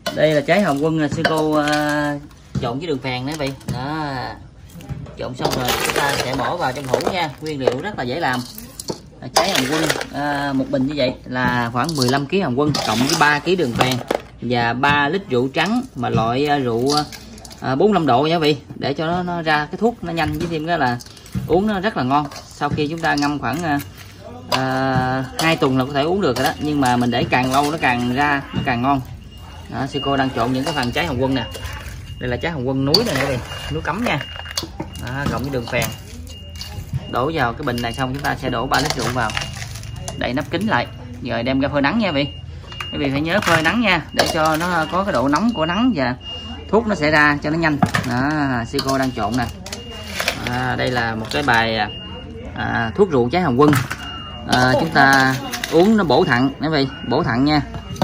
Đây là trái hồng quân là sư cô trộn với đường phèn đấy vị. Đó. Trộn xong rồi chúng ta sẽ bỏ vào trong hũ nha. Nguyên liệu rất là dễ làm. Trái hồng quân một bình như vậy là khoảng 15 kg hồng quân cộng với 3 kg đường phèn và 3 lít rượu trắng mà loại rượu 45 độ nha vị, để cho nó ra cái thuốc nó nhanh, với thêm cái là uống nó rất là ngon. Sau khi chúng ta ngâm khoảng 2 tuần là có thể uống được rồi đó, nhưng mà mình để càng lâu nó càng ra nó càng ngon. Đó, sư cô đang trộn những cái phần trái hồng quân nè. Đây là trái hồng quân núi này nữa, núi cấm nha. Đó, cộng với đường phèn đổ vào cái bình này, xong chúng ta sẽ đổ 3 lít rượu vào, đậy nắp kín lại rồi đem ra phơi nắng nha vị. Quý vị phải nhớ phơi nắng nha, để cho nó có cái độ nóng của nắng và thuốc nó sẽ ra cho nó nhanh. Đó, sư cô đang trộn nè. Đây là một cái bài thuốc rượu trái hồng quân. Chúng ta uống nó bổ thận quý vị, bổ thận nha.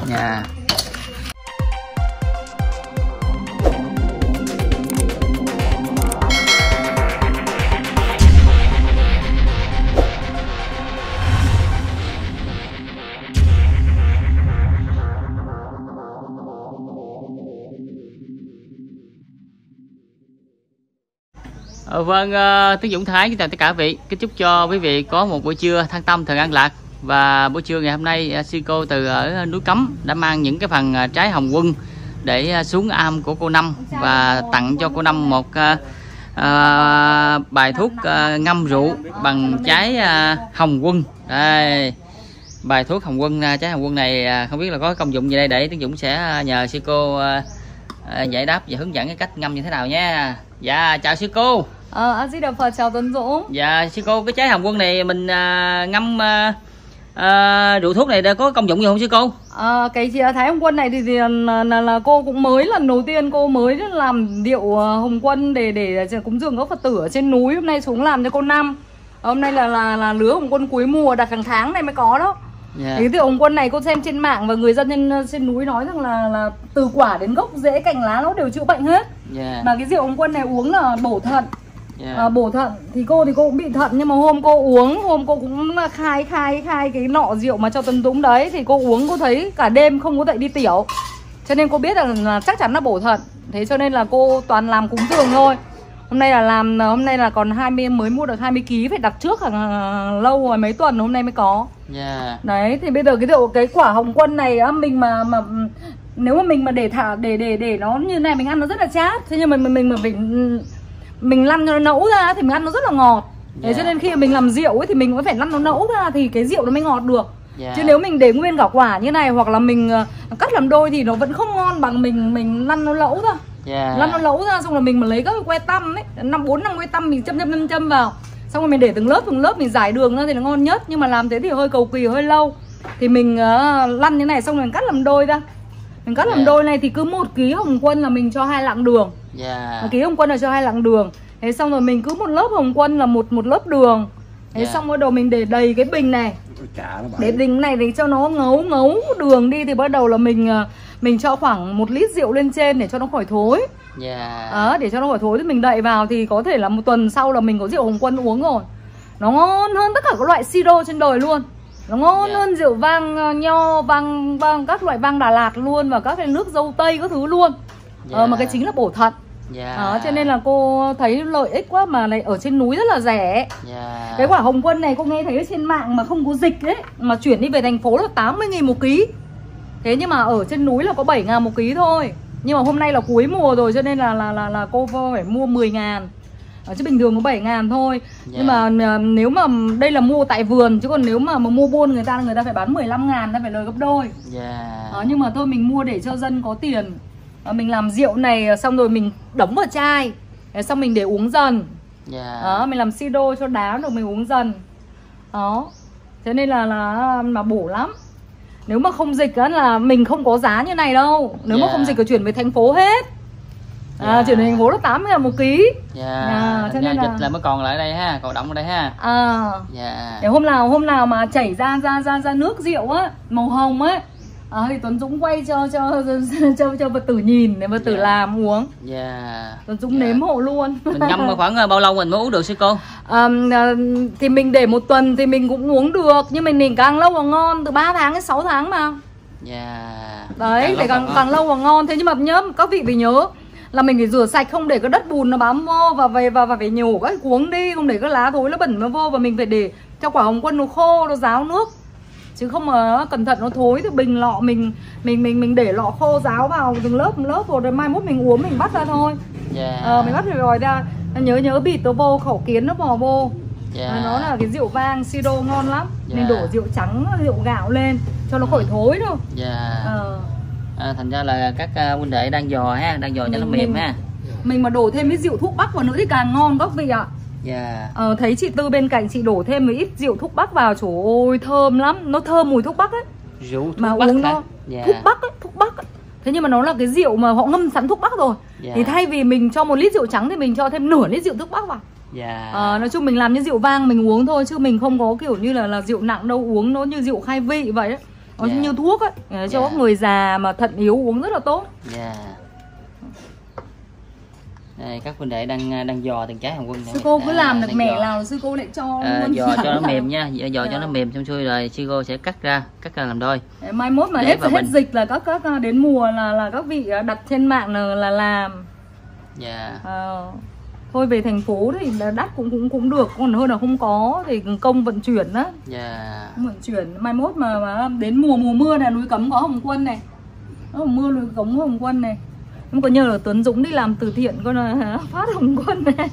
Vâng, Tiến Dũng Thái kính chào tất cả quý vị. Kính chúc cho quý vị có một buổi trưa thân tâm thật an lạc. Và buổi trưa ngày hôm nay sư cô từ ở núi Cấm đã mang những cái phần trái hồng quân để xuống am của cô Năm và tặng cho cô Năm một bài thuốc ngâm rượu bằng trái hồng quân. Đây, bài thuốc hồng quân, trái hồng quân này không biết là có công dụng gì đây, để Tiến Dũng sẽ nhờ sư cô giải đáp và hướng dẫn cái cách ngâm như thế nào nha. Dạ chào sư cô. A Di Đà Phật, chào Tuấn Dũng. Dạ sư cô, cái trái hồng quân này mình ngâm rượu thuốc này có công dụng gì không sư cô? Cái thái hồng quân này thì là cô cũng mới lần đầu tiên cô mới làm rượu hồng quân để cúng dường các Phật tử ở trên núi. Hôm nay xuống làm cho cô Năm. Hôm nay là lứa hồng quân cuối mùa, đặt hàng tháng này mới có đó. Cái rượu hồng quân này cô xem trên mạng và người dân trên núi nói rằng là từ quả đến gốc rễ cành lá nó đều chữa bệnh hết. Mà cái rượu hồng quân này uống là bổ thận. Bổ thận thì cô cũng bị thận, nhưng mà hôm cô uống, hôm cô cũng khai cái nọ rượu mà cho Tuấn Dũng đấy, thì cô uống cô thấy cả đêm không có dậy đi tiểu, cho nên cô biết là chắc chắn là bổ thận. Thế cho nên là cô toàn làm cúng dường thôi. Hôm nay là còn 20, mới mua được 20 kg, phải đặt trước hàng lâu rồi, mấy tuần hôm nay mới có. Đấy, thì bây giờ cái quả hồng quân này á, mình mà nếu mà mình mà để nó như này mình ăn nó rất là chát. Thế nhưng mà mình lăn cho nó nẫu ra thì mình ăn nó rất là ngọt. Thế cho nên khi mà mình làm rượu ấy thì mình cũng phải lăn nó nẫu ra thì cái rượu nó mới ngọt được. Chứ nếu mình để nguyên cả quả như này hoặc là mình cắt làm đôi thì nó vẫn không ngon bằng mình lăn nó lẫu ra. Lăn nó lẫu ra xong rồi mình mà lấy các cái que tăm ấy, 4-5 que tăm mình châm vào. Xong rồi mình để từng lớp mình rải đường ra thì nó ngon nhất. Nhưng mà làm thế thì hơi cầu kỳ, hơi lâu. Thì mình lăn như này xong rồi mình cắt làm đôi ra. Mình cắt làm đôi này thì cứ 1 kg hồng quân là mình cho 2 lạng đường. 1 kg hồng quân là cho 2 lạng đường. Thế xong rồi mình cứ một lớp hồng quân là một lớp đường. Thế xong bắt đầu mình để đầy cái bình này. Để bình này để cho nó ngấu đường đi thì bắt đầu là mình cho khoảng 1 lít rượu lên trên để cho nó khỏi thối. Để cho nó khỏi thối thì mình đậy vào thì có thể là 1 tuần sau là mình có rượu hồng quân uống rồi. Nó ngon hơn tất cả các loại siro trên đời luôn. Nó ngon hơn rượu vang nho, vang các loại vang Đà Lạt luôn, và các cái nước dâu tây các thứ luôn. Mà cái chính là bổ thận. Cho nên là cô thấy lợi ích quá, mà lại ở trên núi rất là rẻ. Cái quả hồng quân này cô nghe thấy ở trên mạng mà không có dịch ấy, mà chuyển đi về thành phố là 80.000 một ký. Thế nhưng mà ở trên núi là có 7.000 một ký thôi. Nhưng mà hôm nay là cuối mùa rồi cho nên là cô phải mua 10.000. Chứ bình thường có 7.000 thôi. Nhưng mà nếu mà đây là mua tại vườn, chứ còn nếu mà mua buôn người ta phải bán 15.000, ta phải lời gấp đôi. Nhưng mà thôi mình mua để cho dân có tiền. Mình làm rượu này xong rồi mình đóng vào chai, xong mình để uống dần. Mình làm siro cho đá rồi mình uống dần. Đó. Thế nên là bổ lắm. Nếu mà không dịch á là mình không có giá như này đâu. Nếu mà không dịch là chuyển về thành phố hết. Chuyển về thành phố là 80.000 một ký. Cho nên dịch là mới còn lại đây ha, còn đọng ở đây ha. Để hôm nào mà chảy ra nước rượu á, màu hồng ấy, thì Tuấn Dũng quay cho Phật tử nhìn để Phật tử làm uống. Tuấn Dũng nếm hộ luôn. Mình ngâm khoảng bao lâu mình mới uống được sư cô? Thì mình để 1 tuần thì mình cũng uống được, nhưng mình càng lâu càng ngon, từ 3 tháng đến 6 tháng mà. Đấy, để càng lâu càng ngon. Thế nhưng mà nhớ các vị phải nhớ là mình phải rửa sạch, không để cái đất bùn nó bám vô, và phải nhổ các cuống đi, không để cái lá thối nó bẩn nó vô, và mình phải để cho quả hồng quân nó khô, nó ráo nước. Chứ không mà cẩn thận nó thối thì bình lọ mình để lọ khô ráo vào từng lớp rồi mai mốt mình uống mình bắt ra thôi. Mình bắt rồi rồi ra. Nhớ bịt nó vô, khẩu kiến nó bò vô. Nó là cái rượu vang siro ngon lắm. Mình đổ rượu trắng, rượu gạo lên cho nó khỏi thối thôi. Thành ra là các huynh đệ đang giò ha, đang giò cho nó mềm ha. Mình mà đổ thêm cái rượu thuốc bắc vào nữa thì càng ngon các vị ạ. Thấy chị Tư bên cạnh chị đổ thêm một ít rượu thuốc bắc vào, trời ơi thơm lắm, nó thơm mùi thuốc bắc ấy. Rượu thuốc mà bắc uống hả? nó thuốc bắc ấy. Thế nhưng mà nó là cái rượu mà họ ngâm sẵn thuốc bắc rồi. Thì thay vì mình cho 1 lít rượu trắng thì mình cho thêm nửa lít rượu thuốc bắc vào. Nói chung mình làm như rượu vang mình uống thôi, chứ mình không có kiểu như là rượu nặng đâu, uống nó như rượu khai vị vậy đấy. Nó như thuốc ấy, cho các người già mà thận yếu uống rất là tốt. Đây, các huynh đệ đang giò từng trái hồng quân. Sư cô cứ làm được mẻ nào sư cô lại cho giò cho nó mềm nha, giò cho nó mềm xong xuôi rồi sư cô sẽ cắt ra làm đôi. Mai mốt mà hết dịch là các đến mùa là các vị đặt trên mạng là làm. Thôi về thành phố thì đắt cũng được, còn hơn là không có thì công vận chuyển á. Vận chuyển mai mốt mà đến mùa mưa này núi Cấm có hồng quân này, mưa núi Cấm có hồng quân này. Không có nhờ là Tuấn Dũng đi làm từ thiện coi là phát hồng quân này.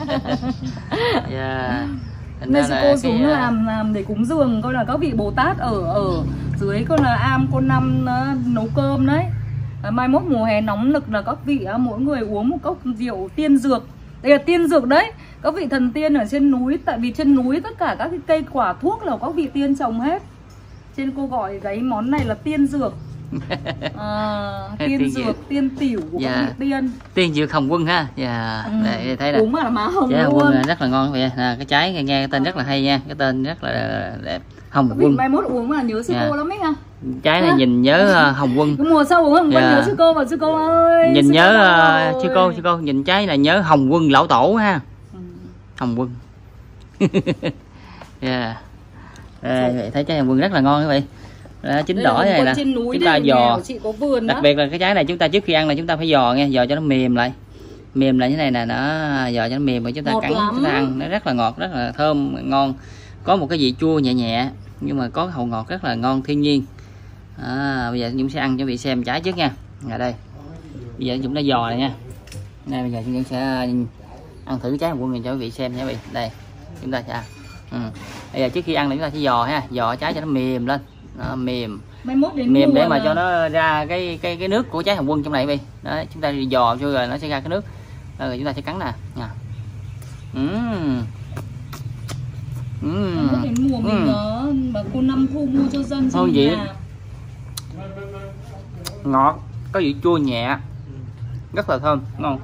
Nên sư cô xuống làm để cúng dường coi là các vị Bồ Tát ở dưới coi là am cô Năm nấu cơm đấy. Mai mốt mùa hè nóng nực là các vị mỗi người uống một cốc rượu tiên dược. Đây là tiên dược đấy, các vị thần tiên ở trên núi, tại vì trên núi tất cả các cái cây quả thuốc là các vị tiên trồng hết. Trên cô gọi cái món này là tiên dược. Tiên dược, tiên tiểu của các vị tiên dược hồng quân ha. Đây thấy nè, uống mà là má hồng trái hồng luôn. Quân rất là ngon vậy nè, cái trái nghe cái tên rất là hay nha, cái tên rất là đẹp, hồng quân. Mai mốt uống mà nhớ sư cô lắm ấy ha. Trái này nhìn nhớ hồng quân. Cái mùa sau uống hồng quân nhớ sư cô, và sư cô ơi nhìn nhớ sư cô nhìn trái là nhớ hồng quân lão tổ ha. Hồng quân. Thấy trái hồng quân rất là ngon các vị. Chín đỏ này nè, chúng ta giò, đặc biệt là cái trái này chúng ta trước khi ăn là chúng ta phải giò nghe, giò cho nó mềm lại như này nè, nó giò cho nó mềm rồi chúng ta cắn chúng ta ăn, nó rất là ngọt, rất là thơm ngon, có một cái vị chua nhẹ nhẹ nhưng mà có hậu ngọt rất là ngon thiên nhiên. Bây giờ chúng sẽ ăn cho vị xem trái trước nha. Đây bây giờ chúng đã giò này nha. Đây bây giờ chúng sẽ ăn thử trái hồng quân này cho quý vị xem nha quý vị. Đây chúng ta sẽ ăn. Bây giờ trước khi ăn là chúng ta sẽ giò ha, giò trái cho nó mềm lên. Nó mềm để mà cho nó ra cái nước của trái hồng quân trong này đi. Đấy, chúng ta giò cho rồi nó sẽ ra cái nước. Rồi chúng ta sẽ cắn nè. Đến mùa mình mà cô Năm thu mua cho dân trong nhà. Ngọt, có vị chua nhẹ, rất là thơm, ngon.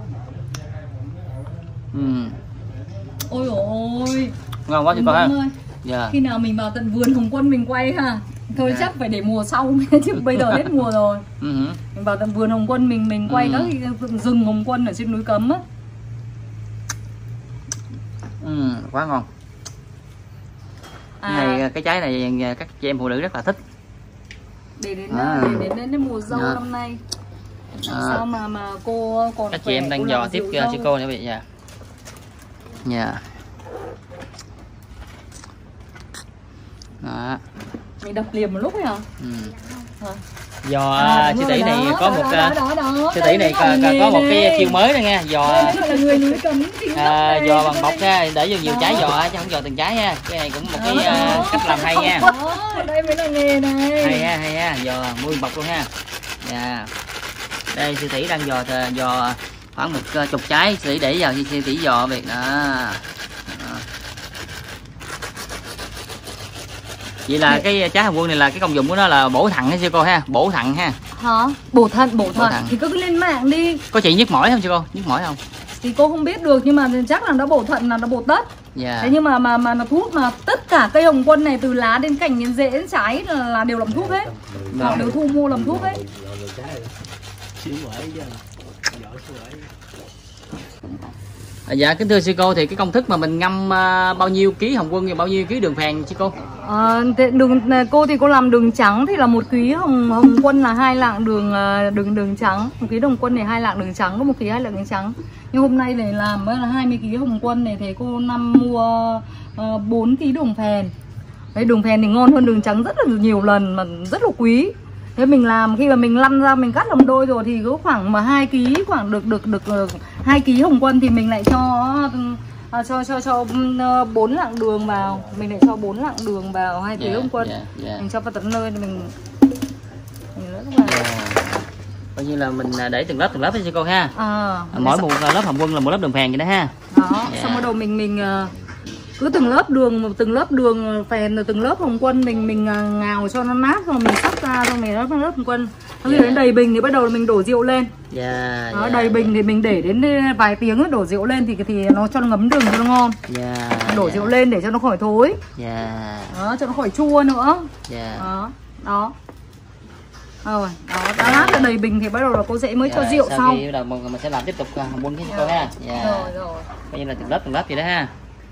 Ôi ôi, ngon quá chị coi ha. Khi nào mình vào tận vườn hồng quân mình quay ha. Thôi chắc phải để mùa sau chứ bây giờ hết mùa rồi. Mình vào tận vườn hồng quân mình quay các rừng hồng quân ở trên núi Cấm á. Quá ngon. Cái trái này các chị em phụ nữ rất là thích. Để đến mùa dâu năm nay. Sao mà cô còn các chị em đang dò tiếp cho cô nữa vậy nha. Đó. Mình đập liền một lúc ấy hả? Giò sư tỷ này có một sư tỷ này có một cái chiêu mới nữa nha. Giò bằng bọc ha, để vô nhiều trái giò chứ không giò từng trái nha. Cái này cũng một cái cách làm hay nha. Đây mới là nghề này. Hay ha, giò mua bọc luôn ha. Đây sư tỷ đang giò khoảng 10 trái, sư tỷ để vào sư tỷ giò việc đó. Vậy là cái trái hồng quân này là cái công dụng của nó là bổ thận hay sư cô ha? Bổ thận ha. Hả? Bổ thận. Thì cứ lên mạng đi. Có chị nhức mỏi không sư cô? Nhức mỏi không? Thì cô không biết được nhưng mà chắc là nó bổ thận, là nó bổ tất. Thế nhưng mà nó thuốc, mà tất cả cây hồng quân này từ lá đến cành đến rễ đến trái là đều làm thuốc hết. Họ đều thu mua làm thuốc hết. Dạ kính thưa sư cô, thì cái công thức mà mình ngâm bao nhiêu ký hồng quân và bao nhiêu ký đường phèn sư cô? Cô thì cô làm đường trắng thì là 1 ký hồng quân là 2 lạng đường trắng, 1 ký đồng quân này 2 lạng đường trắng, có 1 ký 2 lạng đường trắng. Nhưng hôm nay để làm là 20 ký hồng quân này thì cô mua 4 ký đường phèn. Đấy, đường phèn thì ngon hơn đường trắng rất là nhiều lần mà rất là quý. Thế mình làm khi mà mình lăn ra mình cắt làm đôi rồi thì có khoảng mà 2 ký, khoảng được 2 ký hồng quân thì mình lại cho 4 lạng đường vào, mình lại cho 4 lạng đường vào 2 ký hồng quân. Mình cho vào tận nơi thì mình vào. Coi như là mình để từng lớp cho sư cô ha. Mỗi một lớp hồng quân là một lớp đường phèn vậy đó ha. Đó, xong bắt đầu mình cứ từng lớp đường phèn rồi từng lớp hồng quân mình ngào cho nó nát, rồi mình sắp ra, rồi mình lớp hồng quân. Khi đến đầy bình thì bắt đầu mình đổ rượu lên. Đầy bình thì mình để đến vài tiếng rồi đổ rượu lên thì nó cho nó ngấm đường cho nó ngon. Đổ rượu lên để cho nó khỏi thối. Đó, cho nó khỏi chua nữa. Đó. Rồi, đó, đã lát là đầy bình thì bắt đầu là cô sẽ mới cho rượu sau sau. Khi bắt đầu mình sẽ làm tiếp tục hồng quân với cô ha. Rồi. Coi như là từng lớp vậy đó ha.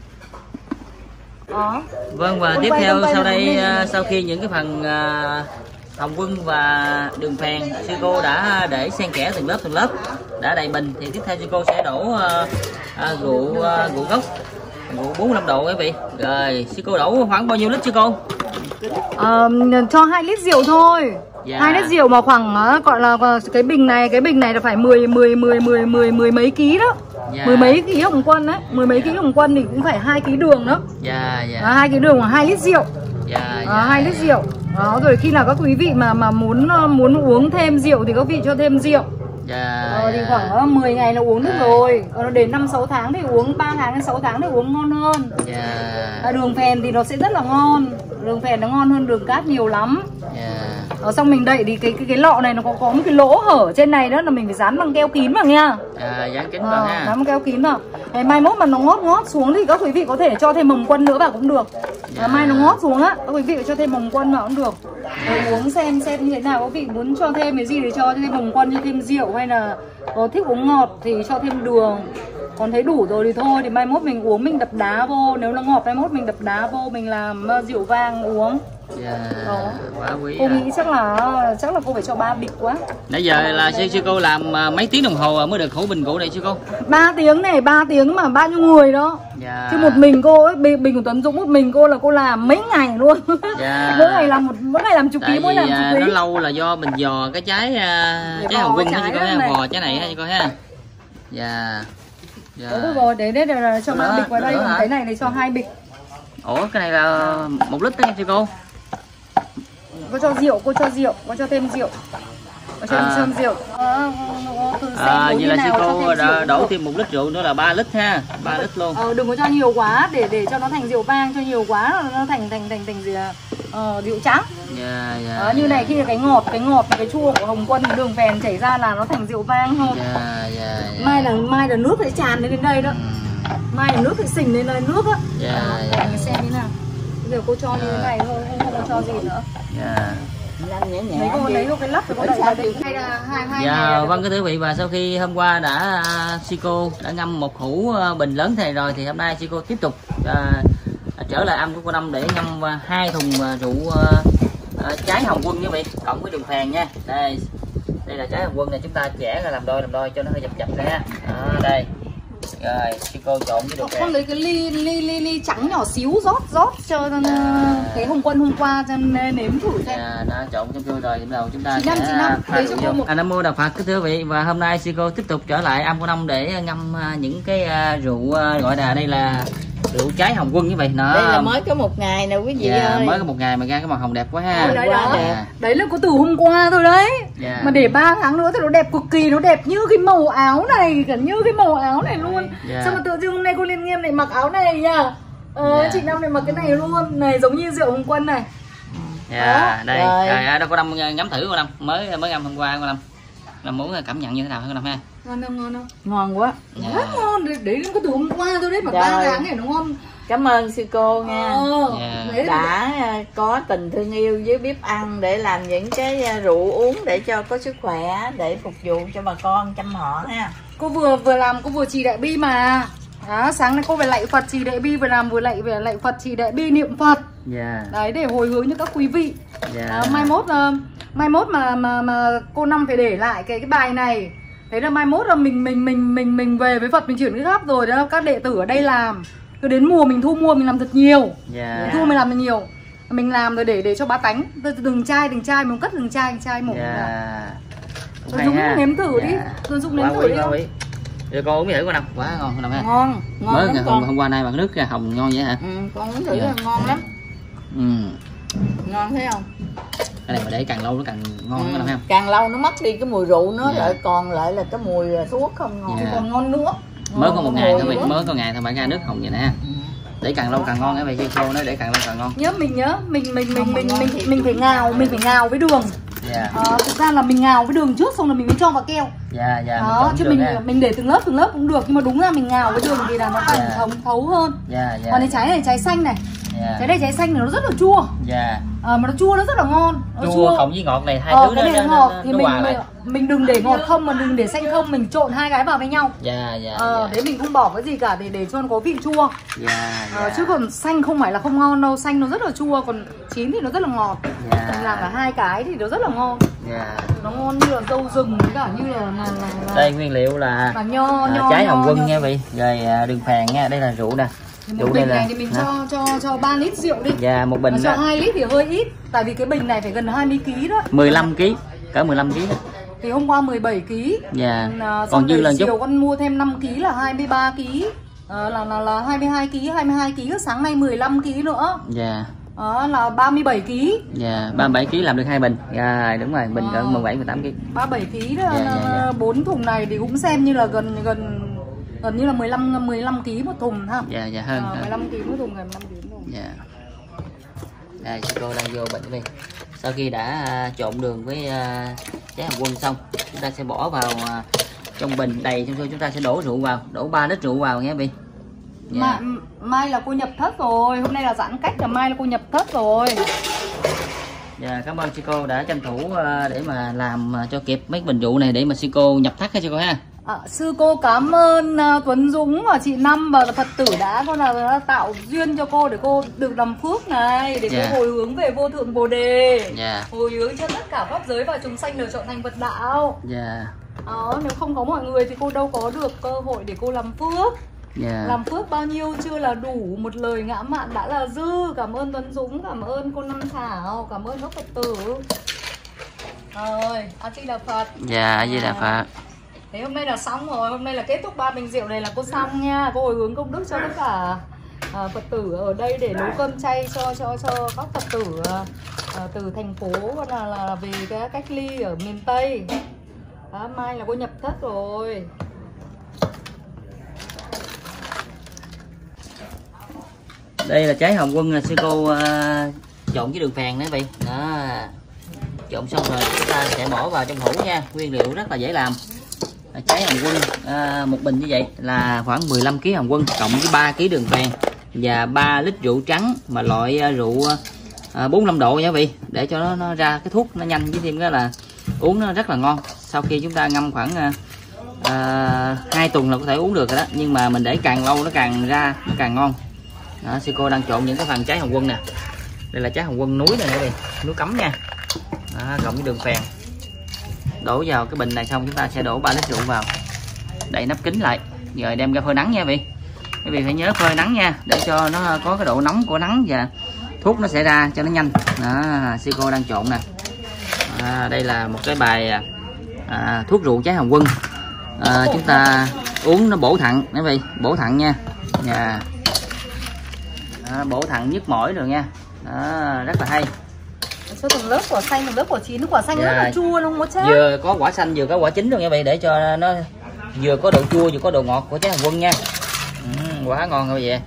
Đó. Vâng, và tiếp theo sau đây sau khi những cái phần hồng quân và đường phèn sư cô đã để xen kẽ từng lớp đã đầy bình thì tiếp theo sư cô sẽ đổ rượu gốc, rượu 45 độ quý vị. Rồi sư cô đổ khoảng bao nhiêu lít sư cô? Cho 2 lít rượu thôi. 2 lít rượu mà khoảng gọi là cái bình này là phải mười mấy ký đó. Mười mấy ký hồng quân đấy, mười mấy ký hồng quân thì cũng phải 2 ký đường đó. 2 ký đường và 2 lít rượu. 2 lít rượu. Đó, rồi khi nào các quý vị mà muốn uống thêm rượu thì các vị cho thêm rượu. Thì khoảng 10 ngày là uống được rồi. Còn đến 5-6 tháng thì uống, 3 tháng đến 6 tháng thì uống ngon hơn. Đường phèn thì nó sẽ rất là ngon. Đường phèn nó ngon hơn đường cát nhiều lắm. Xong mình đậy thì cái lọ này nó có một cái lỗ hở trên này đó là mình phải dán bằng keo kín vào nha. Dán kín vào ha. Dán bằng keo kín vào. Mai mốt mà nó ngót xuống thì các quý vị có thể cho thêm hồng quân nữa vào cũng được. Mai nó ngót xuống á, các quý vị cho thêm hồng quân vào cũng được. Rồi uống xem như thế nào, các vị muốn cho thêm cái gì thì cho thêm hồng quân, cho thêm rượu, hay là có thích uống ngọt thì cho thêm đường. Còn thấy đủ rồi thì thôi, thì mai mốt mình uống mình đập đá vô, nếu nó ngọt mai mốt mình đập đá vô mình làm rượu vang uống. Quá quý. Cô nghĩ chắc là cô phải cho 3 bịch quá. Nãy giờ là sư cô làm mấy tiếng đồng hồ mới được khổ bình cũ này sư cô? 3 tiếng này, 3 tiếng mà bao nhiêu người đó. Chứ một mình cô ấy, Bình của Tuấn Dũng một mình cô là cô làm mấy ngày luôn. Mỗi ngày làm chục ký, mỗi làm chục ký. Nó lâu là do mình dò cái trái hồng quân đó sư cô ha, vò trái này ha sư cô ha. Đúng rồi, để cho 3 bịch vào đây, còn cái này thì cho 2 bịch. Ủa cái này là 1 lít đấy sư cô? Cô cho rượu, cô cho thêm rượu. Cho thêm rượu. Vậy là sư cô đổ thêm 1 lít rượu nữa là 3 lít ha, 3 lít luôn. Đừng có cho nhiều quá để cho nó thành rượu vang, cho nhiều quá nó thành rượu trắng. Như này khi cái ngọt, cái chua của hồng quân, đường phèn chảy ra là nó thành rượu vang thôi. Mai là nước sẽ tràn đến đây đó. Mai là nước sẽ xình lên nước á. Mình xem thế nào. Bây giờ cô cho như thế này thôi, không có cho gì nữa. Lấy cái lắp rồi có đợi vào đây. Hay là hai vâng, thưa quý vị, và sau khi hôm qua sư cô đã ngâm một hũ bình lớn thế này rồi thì hôm nay sư cô tiếp tục trở lại âm của cô Năm để ngâm 2 thùng rượu trái hồng quân quý vị, cộng với đường phèn nha. Đây là trái hồng quân này, chúng ta chẻ ra làm đôi cho nó hơi chập nha. Đây. Rồi, sư cô trộn với đường phèn. Con lấy cái ly trắng nhỏ xíu rót cho cái hồng quân hôm qua cho nếm thử xem. Nó trộn trong vô rồi, đầu chúng ta sẽ pha rượu vô. Nam Mô Đạo Phật, thưa quý vị, và hôm nay sư cô tiếp tục trở lại âm của Năm để ngâm những cái rượu gọi là đây là rượu trái hồng quân như vậy. Đây là mới có 1 ngày nè quý vị ơi. Mới có 1 ngày mà ra cái màu hồng đẹp quá ha. Đấy là có từ hôm qua thôi đấy. Mà để 3 tháng nữa thì nó đẹp cực kỳ, nó đẹp như cái màu áo này, cả như cái màu áo này luôn. Sao mà tự dưng hôm nay cô Liên Nghiêm này mặc áo này nha. Chị Năm này mặc cái này luôn, này giống như rượu hồng quân này. Đây, đâu có Năm ngắm thử cô Năm, mới ngâm hôm qua cô Năm. Là muốn cảm nhận như thế nào hả cô Năm ha? Ngon không? Ngon quá. Rất ngon, đấy có từ hôm qua thôi đấy mà 3 tháng này nó ngon. Cảm ơn sư cô nha. Đã có tình thương yêu với bếp ăn để làm những cái rượu uống để cho có sức khỏe, để phục vụ cho bà con chăm họ ha. Cô vừa làm, cô vừa chỉ đại bi mà. Đó, sáng nay cô phải lạy Phật Trì Đệ Bi, vừa làm vừa lạy Phật Trì Đệ Bi niệm Phật. Đấy, để hồi hướng cho các quý vị. Mai mốt mà cô Năm phải để lại cái bài này. Thế là mai mốt là mình về với Phật, mình chuyển cái gấp rồi đó, các đệ tử ở đây làm. Cứ đến mùa mình thu mua mình làm thật nhiều. Thu mình làm thật nhiều. Mình làm rồi để cho bá tánh, từng chai mình cất từng chai một. Rồi Dũng nếm thử đi. Rồi Dũng nếm thử đi không? Rồi con uống thử con Năm, quá ngon con Năm ha. Ngon mới lắm hôm qua nay mà cái nước hồng ngon vậy hả? Con uống thử là ngon lắm. Ngon thấy không? Cái này mà để càng lâu nó càng ngon hơn không? Càng lâu nó mất đi cái mùi rượu, nó lại còn lại là cái mùi thuốc không ngon. Còn ngon nữa. Mới có một ngày thôi, mới có ngày thôi mà ra nước hồng vậy nè. Để càng lâu càng ngon cái vậy chứ cô nói để càng lâu càng ngon. Mình phải ngào với đường. Thực ra là mình ngào với đường trước xong rồi mình mới cho vào keo. Đó, chứ mình để từng lớp cũng được, nhưng mà đúng ra mình ngào với đường thì là nó càng thấu hơn. Còn cái trái này trái xanh này. Trái này trái xanh này nó rất là chua. Mà nó chua nó rất là ngon. Chua cộng với ngọt này hai thứ cái này ngọt thì mình đừng để ngọt không mà đừng để xanh không, mình trộn hai cái vào với nhau. Thế mình không bỏ cái gì cả để cho nó có vị chua. Chứ còn xanh không phải là không ngon đâu, xanh nó rất là chua, còn chín thì nó rất là ngọt. Mình làm cả hai cái thì nó rất là ngon. Nó ngon như là dâu rừng với cả như là đây nguyên liệu là nho trái hồng quân nha vị, rồi đường phèn nha, đây là rượu nè. Một bình này thì mình cho 3 lít rượu đi. Một bình cho 2 lít thì hơi ít, tại vì cái bình này phải gần 20 kg đó. 15 kg, cỡ 15 kg đó. Thì hôm qua 17 kg. Còn dư lần chút. Chiều con mua thêm 5 kg là 23 kg. Là 22 kg, sáng nay 15 kg nữa. Là 37 kg. 37 kg làm được 2 bình. Đúng rồi, bình cỡ 17 18 kg. 37 kg đó. 4 thùng này thì cũng xem như là gần như là 15 kg một thùng ha. Hơn. 15 kg một thùng, gần 15 kg một thùng. Đây cô đang vô bệnh đây. Sau khi đã trộn đường với trái hồng quân xong, chúng ta sẽ bỏ vào trong bình đầy, xong rồi chúng ta sẽ đổ rượu vào, đổ 3 lít rượu vào nghe Bi. Mai là cô nhập thất rồi, hôm nay là giãn cách, là mai là cô nhập thất rồi. Cảm ơn sư cô đã tranh thủ để mà làm cho kịp mấy bình rượu này để mà sư cô nhập thất ha sư cô ha. Sư cô cảm ơn Tuấn Dũng và chị Năm và Phật tử đã tạo duyên cho cô để cô được làm phước này, để cô hồi hướng về vô thượng Bồ Đề, hồi hướng cho tất cả pháp giới và chúng sanh đều trở thành Phật đạo. Nếu không có mọi người thì cô đâu có được cơ hội để cô làm phước. Làm phước bao nhiêu chưa là đủ, một lời ngã mạn đã là dư. Cảm ơn Tuấn Dũng, cảm ơn cô Năm Thảo, cảm ơn các Phật tử. Rồi, A Di Đà Phật. A Di Đà Phật. Thế hôm nay là xong rồi, hôm nay là kết thúc 3 bình rượu này là cô xong nha. Cô hồi hướng công đức cho tất cả Phật tử ở đây để nấu cơm chay cho các Phật tử từ thành phố là về cái cách ly ở miền Tây. Mai là cô nhập thất rồi. Đây là trái hồng quân là sư cô trộn với đường phèn đấy vậy. Trộn xong rồi chúng ta sẽ bỏ vào trong hũ nha. Nguyên liệu rất là dễ làm. Trái hồng quân một bình như vậy là khoảng 15 kg hồng quân cộng với 3 kg đường phèn và 3 lít rượu trắng mà loại rượu 45 độ nha vị, để cho nó ra cái thuốc nó nhanh, với thêm cái là uống nó rất là ngon. Sau khi chúng ta ngâm khoảng 2 tuần là có thể uống được rồi đó, nhưng mà mình để càng lâu nó càng ra nó càng ngon. Sư cô đang trộn những cái phần trái hồng quân nè. Đây là trái hồng quân núi này nữa, núi cấm nha. Cộng với đường phèn đổ vào cái bình này, xong chúng ta sẽ đổ 3 lít rượu vào, đậy nắp kín lại, rồi đem ra phơi nắng nha vị. Quý vị phải nhớ phơi nắng nha, để cho nó có cái độ nóng của nắng và thuốc nó sẽ ra cho nó nhanh. Sư cô đang trộn nè. Đây là một cái bài thuốc rượu trái hồng quân. Chúng ta uống nó bổ thận quý vị, bổ thận nha. Bổ thận nhức mỏi rồi nha. Rất là hay. Cho từng lớp quả xanh, từng lớp quả chín, quả xanh rất là chua luôn, không chết. Vừa có quả xanh vừa có quả chín luôn nha vậy, để cho nó vừa có độ chua vừa có độ ngọt của trái hồng quân nha. Quá ngon rồi vậy.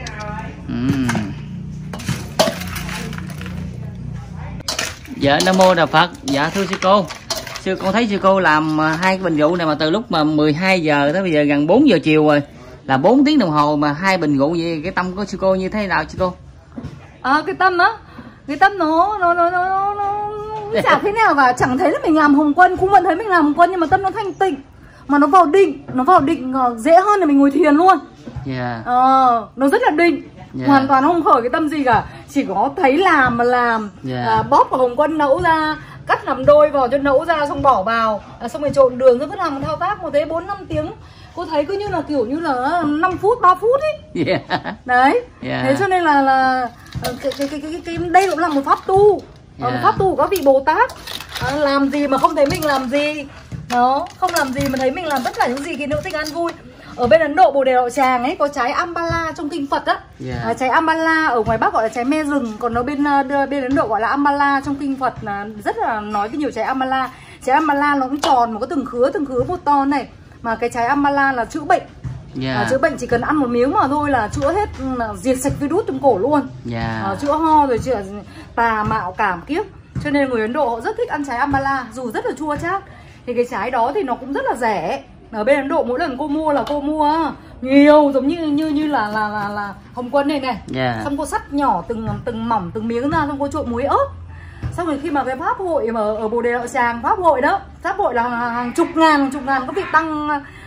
Nam mô Đà Phật. Thưa sư cô. Con thấy sư cô làm 2 cái bình rượu này mà từ lúc mà 12 giờ tới bây giờ gần 4 giờ chiều rồi, là 4 tiếng đồng hồ mà 2 bình rượu vậy, cái tâm của sư cô như thế nào sư cô? Cái tâm đó, cái tâm nó chả thế nào cả, chẳng thấy là mình làm hồng quân, cũng vẫn thấy mình làm hồng quân, nhưng mà tâm nó thanh tịnh, mà nó vào định dễ hơn là mình ngồi thiền luôn. Nó rất là định, hoàn toàn không khởi cái tâm gì cả, chỉ có thấy làm mà làm. Bóp vào hồng quân nấu ra, cắt làm đôi vào cho nấu ra, xong bỏ vào, xong rồi trộn đường, cứ làm thao tác một thế 4-5 tiếng. Cô thấy cứ như là kiểu như là 5 phút 3 phút ấy. Đấy. Thế cho nên là cái đây cũng là một pháp tu. Một pháp tu của các vị Bồ Tát. Làm gì mà không thấy mình làm gì. Nó không làm gì mà thấy mình làm tất cả những gì khi nữ thích ăn vui. Ở bên Ấn Độ, Bồ Đề Đạo Tràng ấy có trái Ambala trong kinh Phật á. Trái Ambala ở ngoài Bắc gọi là trái me rừng, còn ở bên Ấn Độ gọi là Ambala trong kinh Phật, là rất là nói cái nhiều trái Ambala. Trái Ambala nó cũng tròn, mà có từng khứa một to này. Mà cái trái Ambala là chữa bệnh. Chữa bệnh chỉ cần ăn một miếng mà thôi là chữa hết, là diệt sạch virus trong cổ luôn. Chữa ho rồi chữa tà mạo cảm kiếp. Cho nên người Ấn Độ họ rất thích ăn trái Ambala, dù rất là chua chát. Thì cái trái đó thì nó cũng rất là rẻ. Ở bên Ấn Độ mỗi lần cô mua là cô mua nhiều, giống như là hồng quân này này. Xong cô cắt nhỏ từng mỏng từng miếng ra, xong cô trộn muối ớt. Xong rồi khi mà cái pháp hội mà ở Bồ Đề Đạo Tràng, pháp hội đó, pháp hội là hàng chục ngàn có vị tăng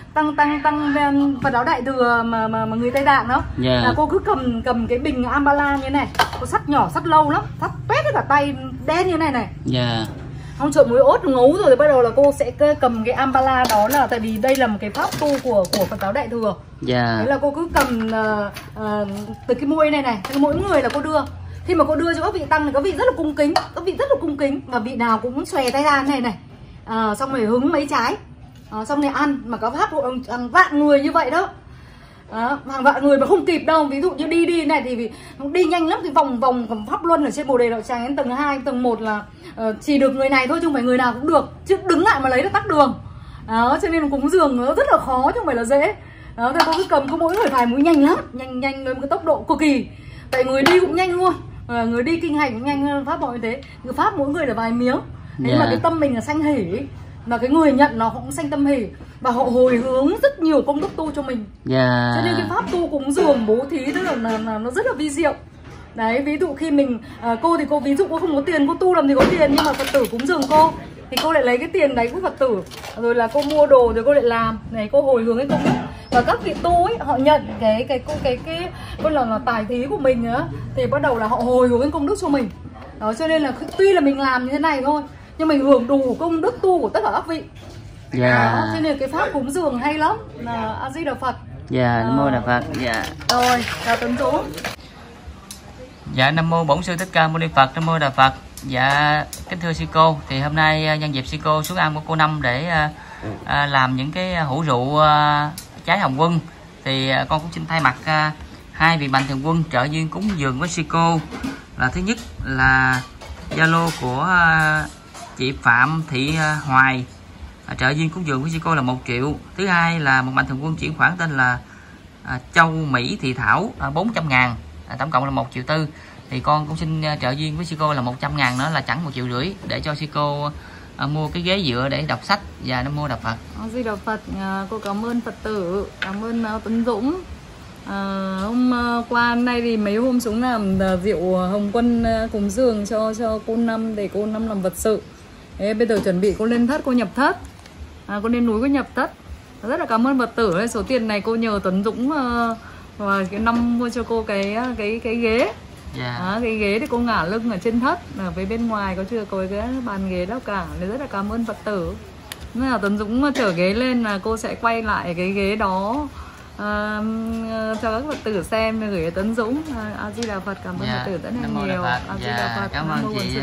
Phật giáo Đại Thừa mà người Tây Tạng đó. Là cô cứ cầm cái bình Ambala như này, cô cắt nhỏ, cắt lâu lắm, cắt tuét cả tay đen như này này. Không trộn muối ớt ngấu rồi thì bắt đầu là cô sẽ cầm cái Ambala đó, là tại vì đây là một cái pháp tu của Phật giáo Đại Thừa. Thế là cô cứ cầm từ cái muôi này này, mỗi người là cô đưa. Khi mà cô đưa cho các vị tăng thì các vị rất là cung kính, và vị nào cũng xòe tay ra này này. Xong rồi hứng mấy trái, xong rồi ăn. Mà có pháp hội hàng vạn người như vậy đó. Hàng vạn người mà không kịp đâu. Ví dụ như đi này thì đi nhanh lắm, thì vòng pháp luân ở trên Bồ Đề Đạo Tràng đến tầng 2, tầng 1 là chỉ được người này thôi, chứ không phải người nào cũng được, chứ đứng lại mà lấy được tắc đường. Đó, cho nên cúng dường nó rất là khó chứ không phải là dễ. Đó, thì cô cứ cầm, có mỗi người thải mũi nhanh lắm, nhanh với một cái tốc độ cực kỳ. Tại người đi cũng nhanh luôn, người đi kinh hành cũng nhanh hơn pháp hội như thế. Người pháp mỗi người là vài miếng. Thế mà cái tâm mình là sanh hỷ, mà cái người nhận nó cũng sanh tâm hỷ, và họ hồi hướng rất nhiều công đức tu cho mình. Cho nên cái pháp tu cúng dường bố thí tức là nó rất là vi diệu. Đấy, ví dụ khi mình cô thì cô ví dụ cô không có tiền, cô tu làm gì có tiền, nhưng mà Phật tử cúng dường cô thì cô lại lấy cái tiền đấy của Phật tử, rồi là cô mua đồ rồi cô lại làm này, cô hồi hướng cái công đức. Và các vị tu ấy họ nhận cái là tài thí của mình nữa, thì bắt đầu là họ hồi hướng cái công đức cho mình. Đó, cho nên là tuy là mình làm như thế này thôi, nhưng mình hưởng đủ công đức tu của tất cả các vị. Đó, cho nên cái pháp cúng dường hay lắm, là A Di Đà Phật. Nam mô Đà Phật. Rồi, chào Tuấn Dũng. Nam mô Bổn Sư Thích Ca Mâu Ni Phật. Nam mô Đà Phật. Kính thưa sư cô, thì hôm nay nhân dịp sư cô xuống ăn của cô Năm để làm những cái hũ rượu trái hồng quân, thì con cũng xin thay mặt hai vị mạnh thường quân trợ duyên cúng dường với sư cô. Là thứ nhất là Zalo của chị Phạm Thị Hoài, trợ duyên cúng dường với sư cô là 1 triệu. Thứ hai là một mạnh thường quân chuyển khoản tên là Châu Mỹ Thị Thảo 400.000, tổng cộng là 1,4 triệu. Thì con cũng xin trợ duyên với sư cô là 100.000 nữa, là chẳng 1,5 triệu để cho sư cô mua cái ghế dựa để đọc sách. Và Nam mô Đà Phật. A Di Đà Phật. Cô cảm ơn Phật tử, cảm ơn Tuấn Dũng. Hôm qua nay thì mấy hôm xuống làm rượu hồng quân cúng dường cho cô Năm, để cô Năm làm vật sự. Thế bây giờ chuẩn bị cô lên thất, cô nhập thất, cô lên núi cô nhập thất. Rất là cảm ơn Phật tử. Số tiền này cô nhờ Tuấn Dũng và cái Năm mua cho cô cái ghế. Cái ghế thì cô ngả lưng ở trên thất, ở phía bên ngoài có chưa có cái bàn ghế đâu cả. Thì rất là cảm ơn Phật tử. Nên là Tuấn Dũng chở ghế lên là cô sẽ quay lại cái ghế đó cho các Phật tử xem, để gửi Tuấn Dũng. A Di Đà Phật. Cảm ơn Phật tử rất là nhiều. A Di Đà Phật. Cảm ơn chị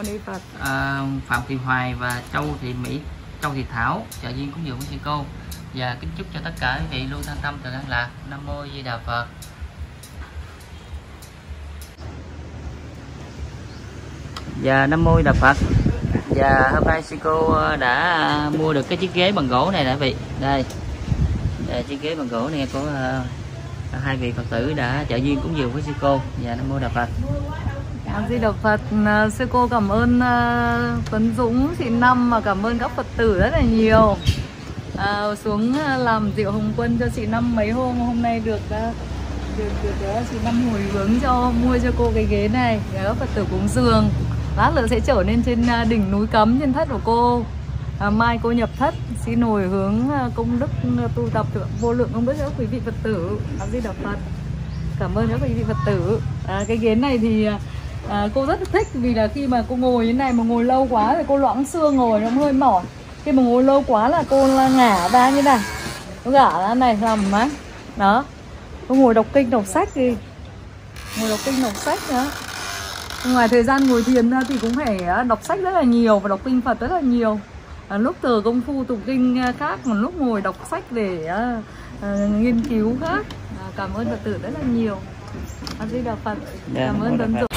Phạm Thị Hoài và Châu Thị Thảo trợ duyên cúng dường của sư cô. Và kính chúc cho tất cả quý vị luôn thanh tâm thường an lạc. Nam mô Di Đà Phật. Nam mô Đà Phật. Hôm nay sư cô đã mua được cái chiếc ghế bằng gỗ này nè vị. Đây, chiếc ghế bằng gỗ này của hai vị Phật tử đã trợ duyên cúng dường với sư cô. Nam mô Đà Phật. A Di Đà Phật. Sư cô cảm ơn Tuấn Dũng, chị Năm, và cảm ơn các Phật tử rất là nhiều. Xuống làm rượu hồng quân cho chị Năm mấy hôm nay được chị Năm hồi hướng cho mua cho cô cái ghế này để các Phật tử cúng dường. Lát nữa sẽ trở lên trên đỉnh núi Cấm, trên thất của cô. mai cô nhập thất xin hồi hướng công đức tu tập vô lượng công đức cho quý vị Phật tử. A Di Đà Phật. Cảm ơn các quý vị Phật tử. Cái ghế này thì cô rất là thích, vì là khi mà cô ngồi như này mà ngồi lâu quá thì cô loãng xương ngồi nó hơi mỏi. Khi mà ngồi lâu quá là cô ngả ra như này, cô ngả ra này làm má đó. Cô ngồi đọc kinh đọc sách đi, ngồi đọc kinh đọc sách nữa. Ngoài thời gian ngồi thiền ra thì cũng phải đọc sách rất là nhiều và đọc kinh Phật rất là nhiều. Lúc từ công phu tụng kinh khác, còn lúc ngồi đọc sách để nghiên cứu khác. Cảm ơn Phật tử rất là nhiều. A Di Đà Phật. Cảm ơn Tuấn Dũng.